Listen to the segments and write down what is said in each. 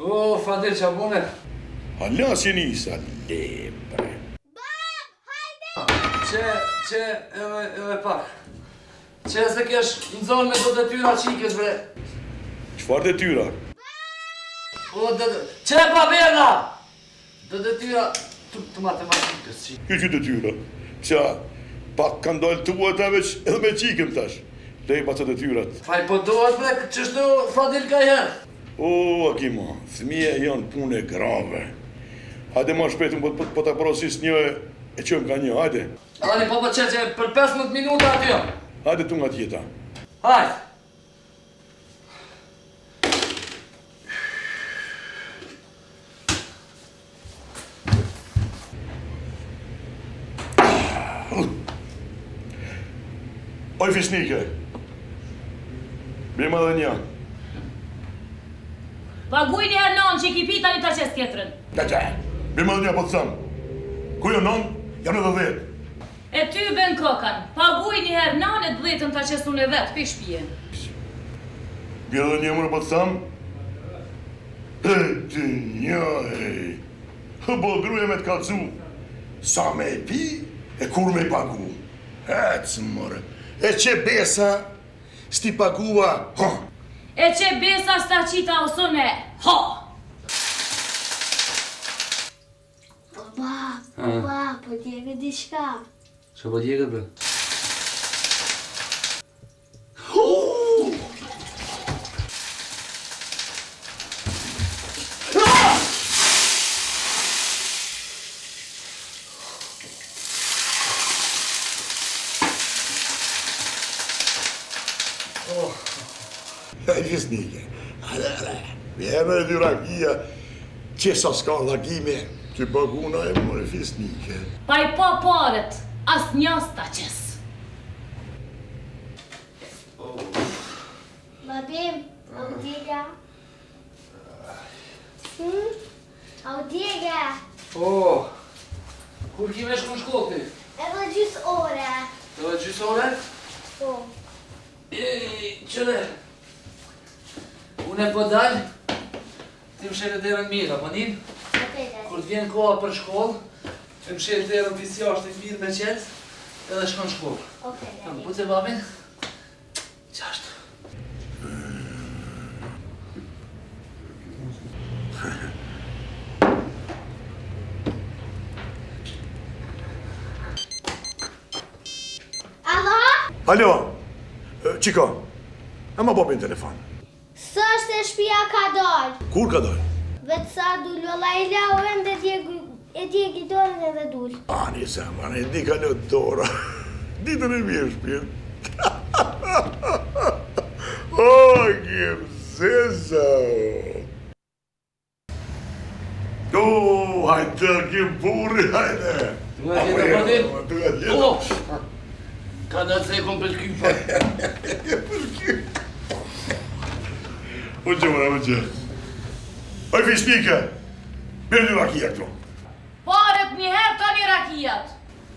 O, Fadil, qa bune? Hala si nisa, lepre. Bab, hajde! Që, edhe pak. Që se kesh në zonë me do detyra qikës, bre. Qfar detyra? O, që babena! Do detyra të matematikës, qikë. Që detyra? Qa, pak kanë dollë të uat veç edhe me qikën tash. Lej pa të detyrat. Faj, po dohet, bre, qështu Fadil ka herë? O, Akima, thmije janë punë e grave. Hajde ma shpetën, po ta prosis një e qëm ka një, hajde. Ani, po që për 15 minuta aty. Hajde tu nga tjeta. Hajde. Oj, fisnike. Bima dhe një. Paguj një herë non që i kipita një të qes tjetërën. Qa, bima dhe një po të thëmë. Ku jo non, jam edhe 10. E ty ben kokan, paguj një herë non e 10 të qes unë e vetë, pi shpije. Bima dhe një mërë po të thëmë. E të një, bo gruja me të kalcu. Sa me e pi, e kur me i pagu. Ecë mërë. E që besa, sti pagua, ha. E që besa sta qita osone, ha. Baba, po djegë di shka. Që po djegët, bre? E fisnike. Vjerë e dy rakia, që sa s'ka lagime, që baguna e mërë fisnike. Pa i po paret, as njës të qes. Babim, au djega? Au djega? O, kur ki me shku në shkollë ti? Edhe gjys ore. Edhe gjysore? Po. Qëre, unë e po dalj, ti më shetë derën mirë, apo njën? Kur t'vjen koha për shkollë, ti më shetë derën visjashtë të mirë me qetë, edhe shkon shkollë. Më putë e babin? Qashtë. Alo? Alo, qika, e ma babin telefon. Së është e shpia ka dollë. Kur ka dojnë? Vetë sa dull, vëlla i lau e më e djegi dorën edhe dull. Ani se man, e di ka një dora. Ditën e mirë shpirë. O, gjem zeza. O, hajde, gjem burri, hajde. Duhet jetë e përdi? Duhet jetë. O, ka da të sekon për t'ky për. Për kjo. Unë që mëra, unë që. Oj, fisnike, bërë një rakia këto. Paret një herë të një rakijat.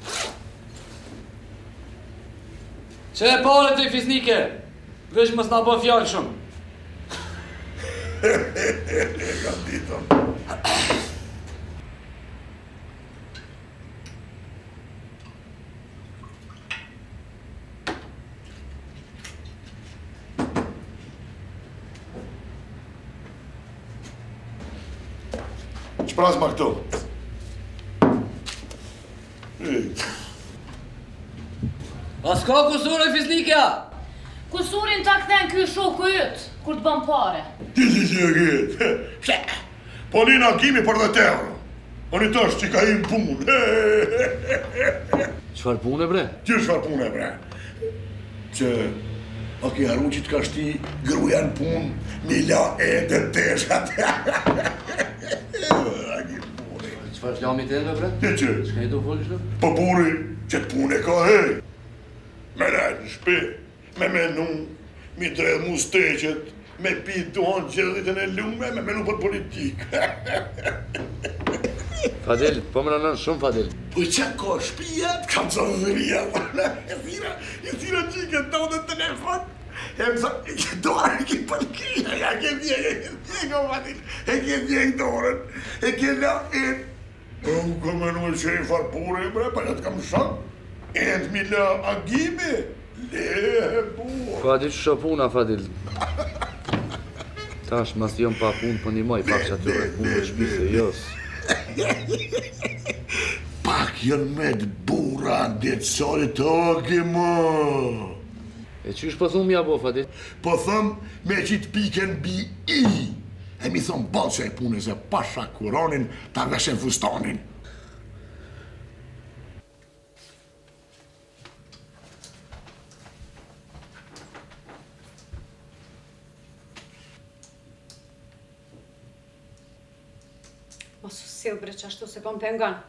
Që e pare të i fisnike? Vesh mës nga bën fjallë shumë. Kam ditëm. Qëpras ma këto? A s'ka kusur e fisnikja? Kusurin ta këthen ky shoku yt, kur të bën pare. Ti që po një nagimi për dhe terë. Po një tësh që ka im punë. Qfar punë, bre? Që shfar punë, bre? Që a ki haru që t'ka shti gruja në punë, mila e të teshat. Qfar t'lami të edhe, bre? Ti që? Qka i do folë shtë? Po buri që t'punë e ka hej. Me rejtë në shpi, me menu, mi dredh musteqet, me pi duhan gjellitën e lume, me menu për politikë. Fadil, po më nënë shumë Fadil. Po që ka shpia, t'kam zërëzëria. E thira gjike të në telefon. Dorën ki përkija, ja ke vjek o Fadil, e ke vjek dorën, e ke la en. Unë kom e në që e farpore e bre, pa jatë kam shak, end mi la agime, le bua. Fadil që puna, Fadil. Tash, mas jom pa punë, për një maj, pak që atyre punë dhe shpise, jos. Pak jën me t'bura, detësore toke, mo. E qysh po thumë ja bo, Fadil? Po thëmë me qitë piken bi i. E mi thëmë balë që e punës e pasha kuranin ta veshen fustanin. Mos u sill bre qashtu se kom pengon.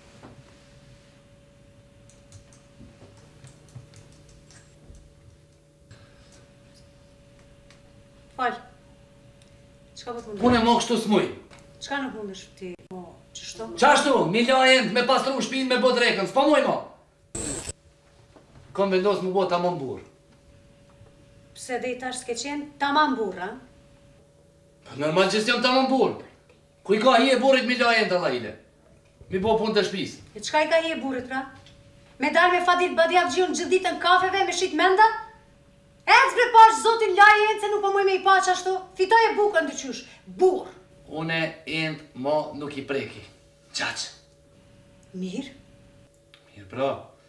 Fal. Çka po të mundesh? Pune mo kështu s'muj. Çka nuk mundesh ti? Po, ç'shto? Qashtu, mi la end me pastru shpinë me bot rekën, s'pa muj mo. Kom vendos mu bo tamam burr. Pse dhe i tash s'ke qenë tamam burr, a? Normal që s'jam tamam burr. Ku i ka hije burrit mi la end alla ile. Mi bo punë të shpis. E çka i ka hije burrit pra? Me dal me Fadil Badiavxhiun gjithë ditën kafeve me shit menda? Ec bre pash zotin laj e se nuk po muj me i pa qashtu. Fitoj e bukën të qysh. Burr. Une end mo nuk i preki. Qaq. Mirë. Mirë pra.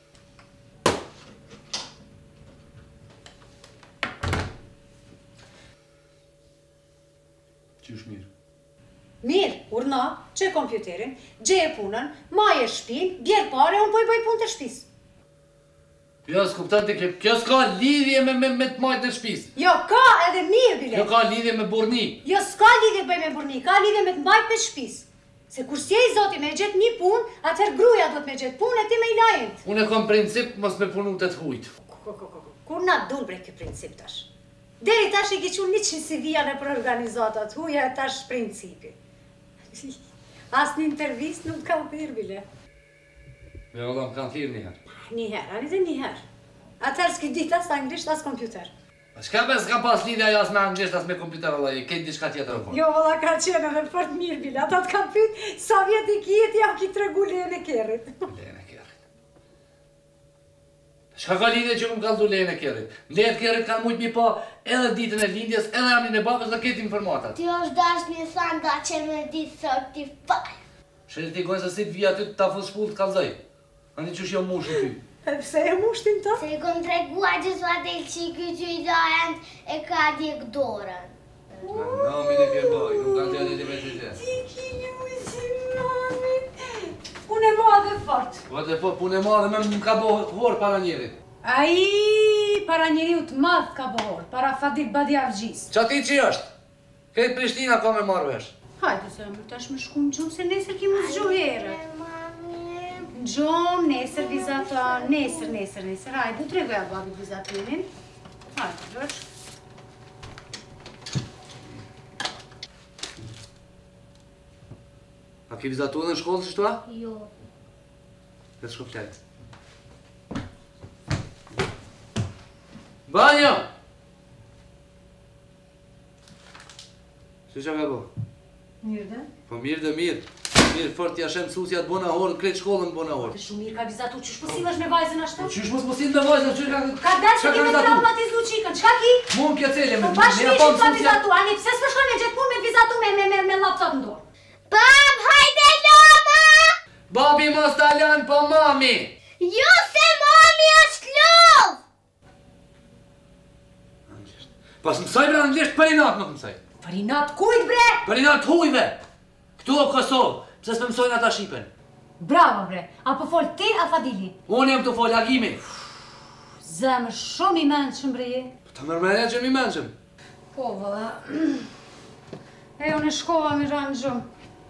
Qysh mirë? Mirë, urna, që kompjuterin, gjeje punën, maje shpinë, bjerë pare, unë po i bëj punë të shpis. Jo, s'kuptan të kjo s'ka lidhje me të majtë në shpis. Jo, ka edhe mirë, bile. Kjo ka lidhje me burni. Jo, s'ka lidhje bëj me burni, ka lidhje me të mbajt me shpis. Se kur s'je i zoti me gjetë një punë, atëherë gruja do të me gjetë punë e ti me i lajent. Unë e kom princip mos me punu të t'hujt. Kur na dul bre kjo princip tash? Deri tash i ke qenë 100 CV-a në për organizatat, huja e tash principi. As një intervist nuk ka thirr bile. Me ola më kanë thirr njëherë. Njëherë, anit e njëherë. Atëherë s'ki dit as anglisht as kompjuter. Shka me s'ka pas lidhja jas me anglisht as me kompjuter alla i, këtë diçka tjetër o konë. Jo, valla ka qenë edhe fort mirë bile, ata të kam pyet sa vjet i kijet ja ki tregu lehen e kerrit. Lehen e kerrit. Shka ka lidhje që më kanë dhu lehen e kerrit? Lehen e kerrit kanë mujt mi pa edhe ditën e lindjes, edhe jamin e babës dhe këtë informatat. Ti është dash një thanga që me ditë certify. Shëllë ti gojnë se si të vija ty të ta fus shpull të kalzaj. Ani qësh jo mushë ty. E pse e mushtin të? Se i kom tregua gjithë Fadil që i këtë i dajent e ka djek dorën. No, mi ne ke boj, nuk kanë të edhe vetë të. Ti ki një si mamit. Unë e madhe fort. Po dhe po, punë e madhe më ka bo horë para njerit. Ai para njeriu të madh ka bohor, para Fadil Badiavxhis. Qa ti që është? Këtë Prishtina ka me marrë vesh. Hajde se më tash më shku në gjumë se nesër ki mu zgju herë. Në gjumë, nesër vizaton, nesër, hajde, du tregoja babi vizatonin. Hajde, vërsh. A ki vizatuar në shkollë që shtua? Jo. Këtë shko fljajt. Banjo! Që ka bo? Mirë dhe? Po mirë dhe mirë. Mirë, fort t'ja shem susja të bona orë, kretë shkollën të bona orë. Të shumë mirë ka vizatu, qysh po sillesh me vajzën ashtu? Qysh mos po sill me vajzën, qysh ka... Ka dalë që ti me traumatizu qikën, qka ki? Mu më kjo cele me... Po bashkë që ka vizatu, ani pse s'po shkon me gjetë punë me vizatu me laptop në dorë? Bab, hajde loma! Babi mos t'alan, po mami! Jo se mami është lov! Pas mësaj bre anglisht, për inat nuk mësaj. Për inat kujt bre? Për inat hujve! Këtu o Kosovë, pse s'me mësojnë ata Shqipen. Bravo bre, apo fol ti a Fadili? Unë jem të fol agimi. Zemër shumë i mençëm bre je. Ta mërmërja që mi menqëm. Po valla. E unë shkova mi ranë gjumë.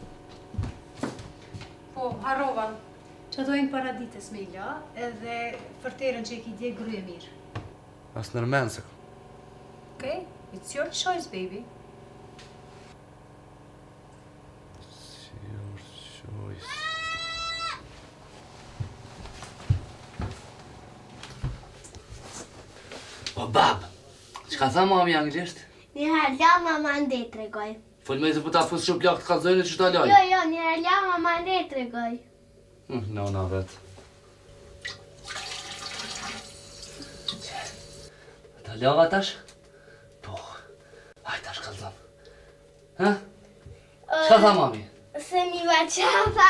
Po, harrova. Që dojnë paradites me ila, edhe fërterën që i ki dje gruje mirë. As nërmen se. Okay? It's your choice, baby. O bab, Çka tha mami anglisht? Njëherë la mama ndej tregoj. Fol me se po ta fus shumë plak të kallzojnë që ta laj. Jo, njëherë la mama ndej tregoj. Nona vet. Ta lava tash? Po. Haj tash kallzon. Ha? Çka tha mami? Se mi va qapa.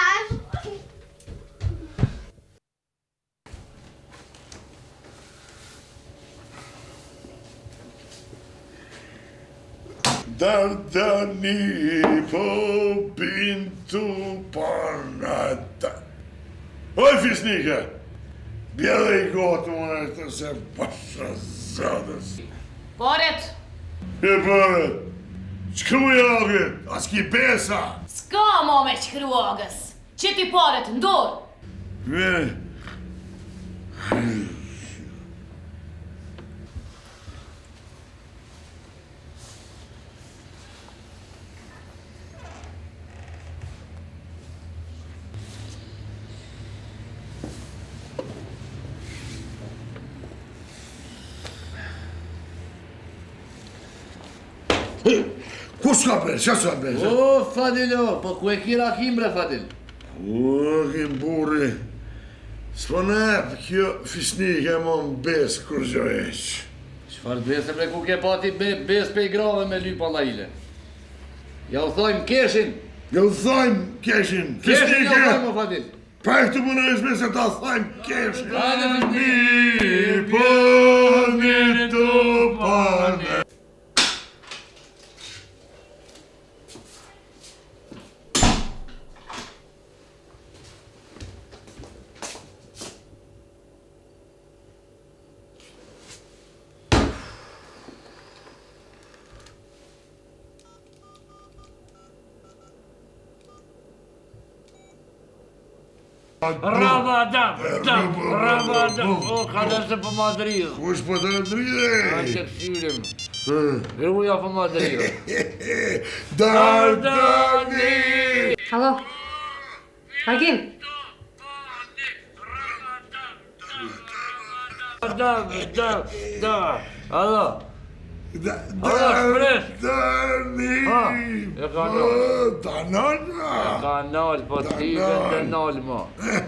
Dardani po bintu panata. Oj, fisnike! Bjede I gotë më të se pasha zadës. Paret! E paret! Shkruajagët, as ki pesa! S'ka ma me shkruagës! Që ti paret, ndorë! Ku s'ka pes, që s'ka pes? O, Fadilo, po ku e kira kim bre Fadil? O, kim burri. S'po nep, kjo fisnike më në bes kur gjo eq. Çfarë besë bre ku ke pati bes pe I grave me lypa laile? Ja u thojmë keshin! Ja u thojmë keshin, Keshin ja u fisnike! thojmë, o Fadil! Pa e këtë më në esme se ta thojmë keshin. Hajde, fisnike! Mi pani të pane. Rabadam, o, ka dhe se për Madrid. Kush po të ndride? A që kësyrim. Gruja për Madrid. Dardani! Halo? Agim? Da. Alo. Dardani! E ka nol. Ta nolna! Ka nol, po ti vende nol mo.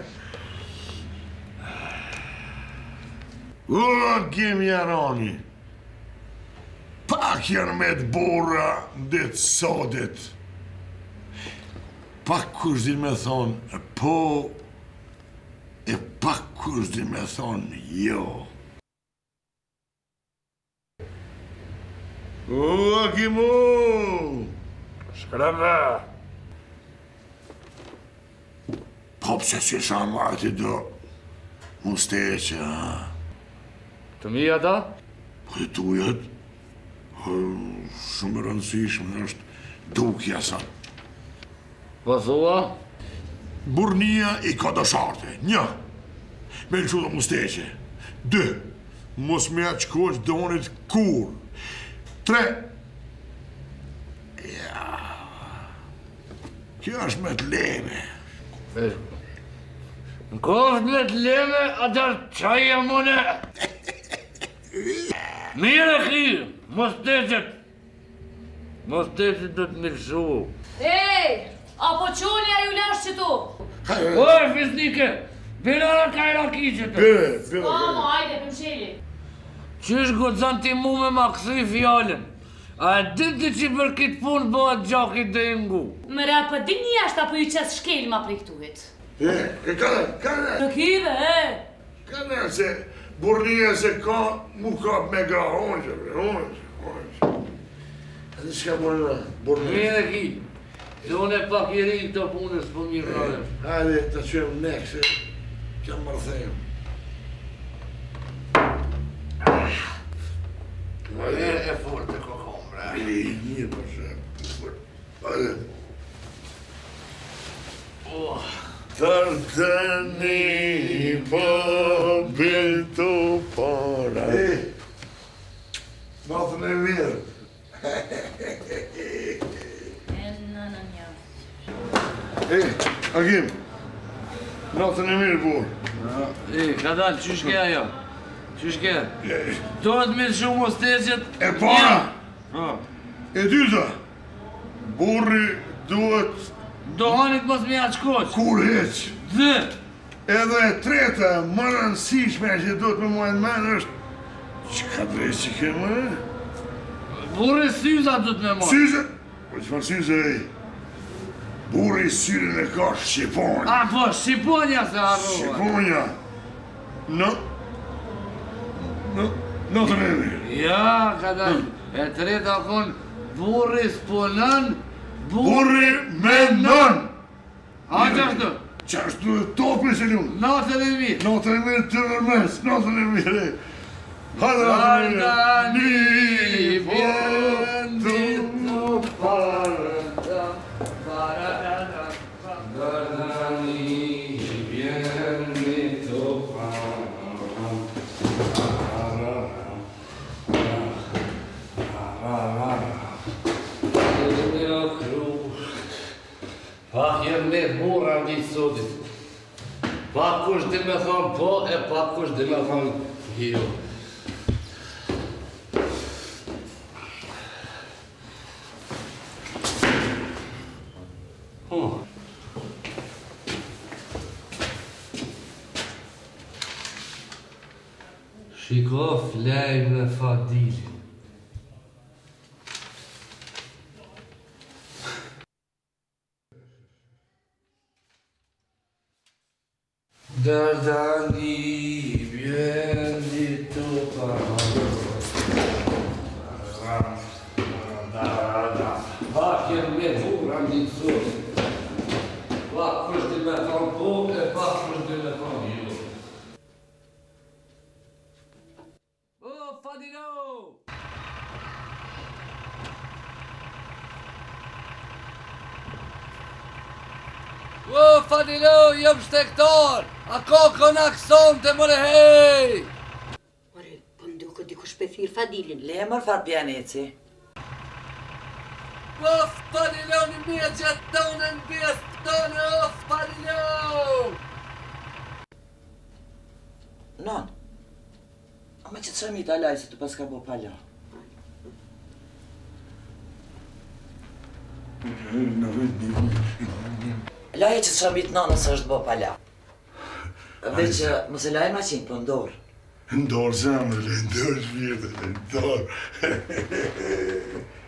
O, Agim Jarani! Pak janë me të burra ditë sodit. Pak kush di me thonë po, e pak kush di me thonë jo. O, Agimo! Shkreve. Po pse si shamati do musteqe, ha? Të mija ta? Po e tujet, shumë rëndësishme është dukja sa. Po thua? Burnia I kodosarte, 1. Me në qudë musteqe. 2. Mos me atë qkoq donit kur. 3. Ja. Kjo është me të leme. Në kohë me të leme, atër qaj e mune. Mire ki, musteqet. Musteqet do të miksu. Ej, apo qonja ju lash që tu? Oj, fisnike, Birara ka I raki që të. S'ka ma, hajde, pëmsheli. Qysh godzan ti mu me ma këthuj fjallën? A e diti që për kitë punë bëhet gjakit dhe ingu? Mëra, për din një ashtë apo ju qes shkel ma prej këtuhet? Kanë, Në kive, kanë se burnia se ka, mu ka me gra honqë. Edhe që ka burnia? Mire ki, se unë e pak I ri këto punës për mirë rrëve. Hajde, të qëmë nekë se kam mërthejmë. E fort e kokom, bre. Një për shë. Hajde. Dardani po bintu para. Natën e mirë. Agim, natën e mirë, burë. Ka dalë, qysh ke ajo? Qyshke? Dohet me shumë ostegjet... E para! E dyta! Burri duhet... Dohanit mos me aqkoq. Kur heq! Dë! Edhe e treta, më rëndësishme që duhet me mojnë menë është... Qka drejt që kemë, e? Burri syza duhet me mojnë. Syze? Po që farë syze, e? Burri syrin e ka Shqiponja. A, po, Shqiponja se harrua. Shqiponja. Notën e mirë. Ja, ka dalë. E treta konë, burri s'punën, Burri me nën! A, qashtu? Qashtu e topi se lunë. Natën e mirë. Notën e mirë të nërmes, notën e mirë, e. Hajde natën e mirë. Ardani vjendi të parënda, Ardani vjendi të Pak jem me burra në ditë sotit. Pak kush dhe me thonë po, e pak kush dhe me thonë jo. Shiko flej me Fadilin. Dardani vjendi të parënda. Pak jem me burra në ditë sotit. Pak kush dhe me thonë po, e pak kush dhe me thonë jo. O, Fadilo! O, Fadilo, jem shtektar! A ka konakson të mëre hej! Ore, po nduke dikush pe thirë Fadilin. Le mër farë pjaneci. O, Fadilo, një mje që tonë në bjes tonë, o, Fadilo! Non. A me që të sëmi të alaj se të pas ka bo pala. Laje që të sëmi të nanës është bo pala. Dhe që mos e laje maqin, po ndorë. Ndorë zemër, ndorë shpirtë, ndorë.